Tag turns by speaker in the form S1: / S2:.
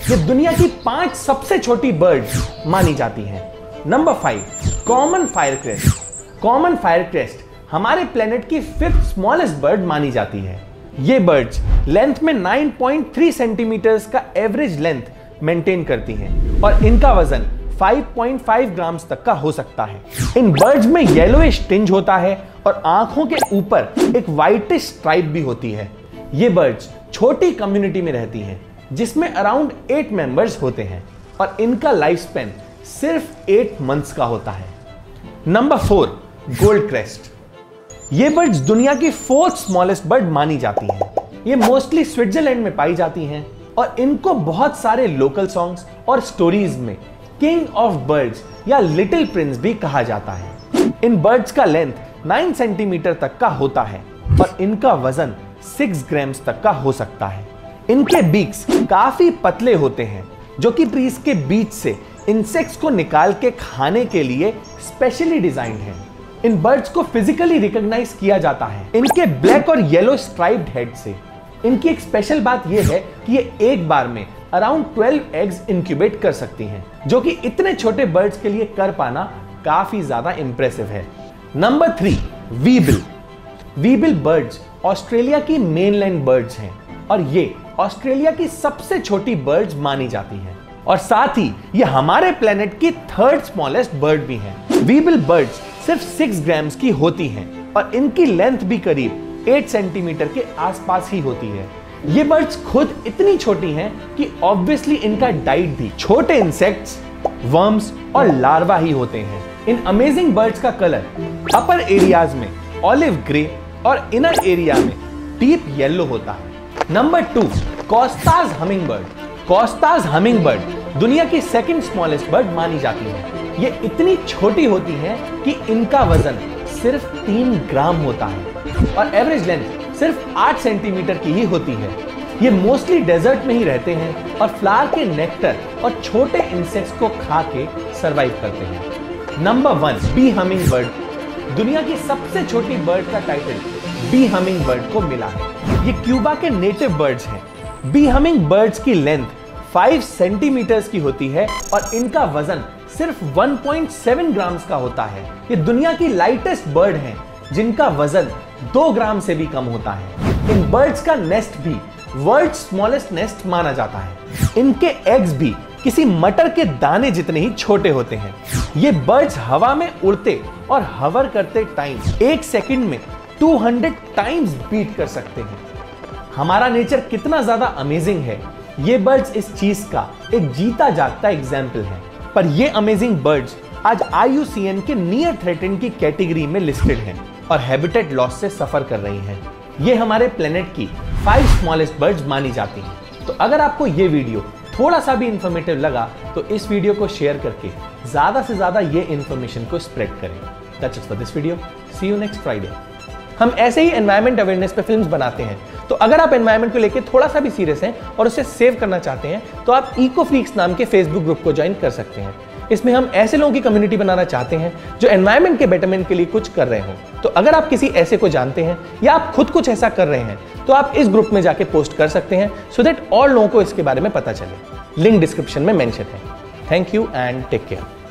S1: ये दुनिया की 5 सबसे छोटी बर्ड्स मानी जाती हैं। Number 5 common firecrest. Common firecrest हमारे प्लेनेट की 5th स्मॉलेस्ट बर्ड मानी जाती है। ये बर्ड्स लेंथ में 9.3 सेंटीमीटर्स का एवरेज लेंथ मेंटेन करती हैं और इनका वजन 5.5 ग्राम्स तक का हो सकता है। इन बर्ड्स में येलोइश टिंज होता है और आंखों के ऊपर एक व्हाइटिश स्ट्राइप भी होती है। ये बर्ड्स छोटी कम्युनिटी में रहती हैं जिसमें अराउंड 8 मेंबर्स होते हैं और इनका लाइफ स्पैन सिर्फ 8 मंथ्स का होता है। Number 4 goldcrest. ये बर्ड्स दुनिया की 4th स्मॉलेस्ट बर्ड मानी जाती हैं। ये मोस्टली स्विट्जरलैंड में पाई जाती हैं और इनको बहुत सारे लोकल सॉन्ग्स और स्टोरीज में किंग ऑफ बर्ड्स या लिटिल प्रिंस भी कहा जाता है। इन बर्ड्स का लेंथ 9 सेंटीमीटर तक का होता है और इनका वजन 6 ग्राम्स तक का हो सकता है। इनके बीक्स काफी पतले होते हैं जो कि ट्रीज के बीच से इंसेक्ट्स को निकाल के खाने के लिए स्पेशली डिजाइंड हैं। इन बर्ड्स को फिजिकली रिकॉग्नाइज किया जाता है इनके ब्लैक और येलो स्ट्राइप्ड हेड से। इनकी एक स्पेशल बात यह है कि ये एक बार में अराउंड 12 एग्स इंक्यूबेट कर सकती हैं, जो कि इतने छोटे बर्ड्स के लिए कर पाना काफी ज्यादा इंप्रेसिव है। Number 3 weebill. Weebill birds Australia की मेनलैंड बर्ड्स हैं और ये ऑस्ट्रेलिया की सबसे छोटी बर्ड्स मानी जाती हैं और साथ ही ये हमारे प्लेनेट की 3rd स्मॉलेस्ट बर्ड भी हैं। वीबिल बर्ड्स सिर्फ 6 ग्राम्स की होती हैं और इनकी लेंथ भी करीब 8 सेंटीमीटर के आसपास ही होती है। ये बर्ड्स खुद इतनी छोटी हैं कि ऑब्वियसली इनका डाइट भी छोटे इंसेक्ट्स, वर्म्स और लार्वा ही होते हैं। इन अमेजिंग बर्ड्स का कलर अपर एरियाज में ऑलिव ग्रे और इनर एरिया में डीप येलो होता है। Number 2 Costa's hummingbird. Costa's hummingbird दुनिया की 2nd स्मॉलेस्ट बर्ड मानी जाती है। ये इतनी छोटी होती हैं कि इनका वजन सिर्फ 3 ग्राम होता है और एवरेज लेंथ सिर्फ 8 सेंटीमीटर की ही होती है। ये मोस्टली डेजर्ट में ही रहते हैं और फ्लावर के नेक्टर और छोटे इंसेक्ट्स को खा के सरवाइव करते हैं। Number 1 bee hummingbird. दुनिया की सबसे छोटी बर्ड का टाइटल बी हमिंगबर्ड को मिला है। ये क्यूबा के नेटिव बर्ड्स हैं। बी हमिंगबर्ड्स की लेंथ 5 सेंटीमीटर्स की होती है और इनका वजन सिर्फ 1.7 ग्राम्स का होता है। ये दुनिया की लाइटेस्ट बर्ड हैं जिनका वजन 2 ग्राम से भी कम होता है। इन बर्ड्स का नेस्ट भी वर्ल्ड स्मॉलेस्ट नेस्ट माना जाता है। इनके एग्स भी किसी मटर के दाने जितने ही छोटे होते हैं। ये बर्ड्स हवा में उड़ते और हवर करते टाइम 1 सेकंड में 200 टाइम्स बीट कर सकते हैं। हमारा नेचर कितना ज्यादा अमेजिंग है, ये बर्ड्स इस चीज का एक जीता जागता एग्जाम्पल है। पर ये अमेजिंग बर्ड्स आज IUCN के नियर थ्रेटेंड की कैटेगरी में लिस्टेड हैं और हैबिटेट लॉस से सफर कर रही हैं। ये हमारे प्लेनेट की 5 स्मॉलेस्ट बर्ड्स मानी जाती हैं। तो अगर आपको ये वीडियो थोड़ा सा भी इंफॉर्मेटिव लगा तो इस वीडियो को शेयर करके ज्यादा से ज्यादा ये इंफॉर्मेशन को स्प्रेड करें। That's it for this video. See you next Friday. हम ऐसे ही एनवायरमेंट अवेयरनेस पे फिल्म्स बनाते हैं, तो अगर आप एनवायरमेंट को लेके थोड़ा सा भी सीरियस हैं और उसे सेव करना चाहते हैं तो आप इको फ्रीक्स नाम के फेसबुक ग्रुप को ज्वाइन कर सकते हैं। इसमें हम ऐसे लोगों की कम्युनिटी बनाना चाहते हैं जो एनवायरमेंट के बेटरमेंट के लिए कुछ कर रहे हो। तो अगर आप किसी ऐसे को जानते हैं या आप खुद कुछ ऐसा कर रहे हैं तो आप इस ग्रुप में जाके पोस्ट कर सकते हैं सो दैट और लोगों को इसके बारे में पता चले। लिंक डिस्क्रिप्शन में मेंशन है। Thank you and take care.